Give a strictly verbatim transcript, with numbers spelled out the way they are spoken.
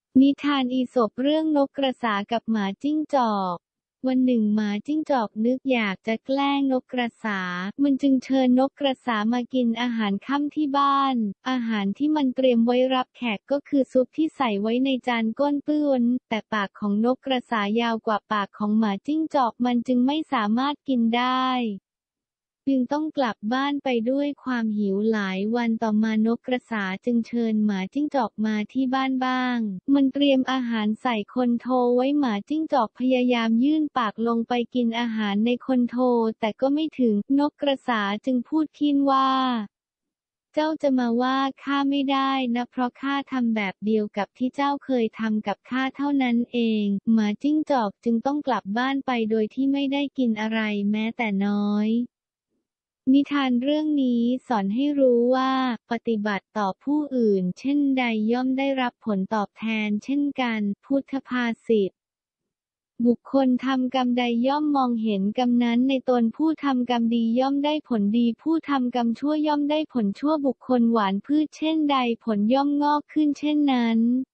นิทานอีสปเรื่องนกกระสากับหมาจิ้งจอกวันหนึ่งหมาจิ้งจอกนึกอยากจะแกล้งนกกระสามันจึงเชิญนกกระสามากินอาหารค่ำที่บ้านอาหารที่มันเตรียมไว้รับแขกก็คือซุปที่ใส่ไว้ในจานก้นเปื้อนแต่ปากของนกกระสายาวกว่าปากของหมาจิ้งจอกมันจึงไม่สามารถกินได้จึงต้องกลับบ้านไปด้วยความหิวหลายวันต่อมานกกระสาจึงเชิญหมาจิ้งจอกมาที่บ้านบ้างมันเตรียมอาหารใส่คนโทไว้หมาจิ้งจอกพยายามยื่นปากลงไปกินอาหารในคนโทแต่ก็ไม่ถึงนกกระสาจึงพูดขึ้นว่าเจ้าจะมาว่าข้าไม่ได้นะเพราะข้าทำแบบเดียวกับที่เจ้าเคยทำกับข้าเท่านั้นเองหมาจิ้งจอกจึงต้องกลับบ้านไปโดยที่ไม่ได้กินอะไรแม้แต่น้อยนิทานเรื่องนี้สอนให้รู้ว่าปฏิบัติต่อผู้อื่นเช่นใดย่อมได้รับผลตอบแทนเช่นกันพุทธภาษิตบุคคลทำกรรมใดย่อมมองเห็นกรรมนั้นในตนผู้ทำกรรมดีย่อมได้ผลดีผู้ทำกรรมชั่วย่อมได้ผลชั่วบุคคลหว่านพืชเช่นใดผลย่อมงอกขึ้นเช่นนั้น